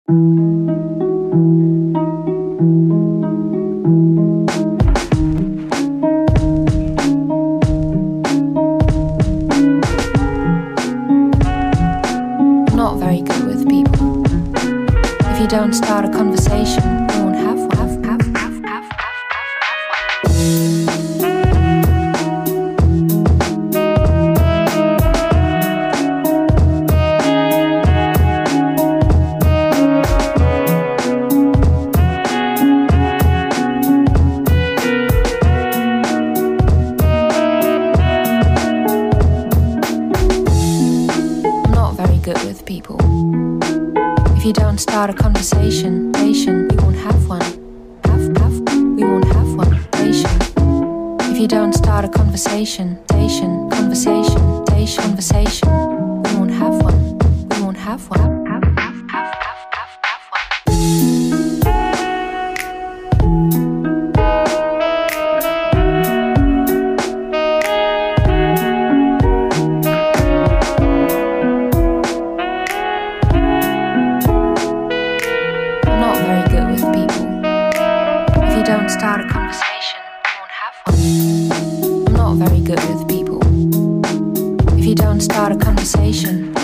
Not very good with people. If you don't start a conversation, you won't have one. People. If you don't start a conversation, you won't have one. We won't have one. If you don't start a conversation, conversation, we won't have one. We won't have one. Start a conversation, you won't have one. I'm not very good with people. If you don't start a conversation,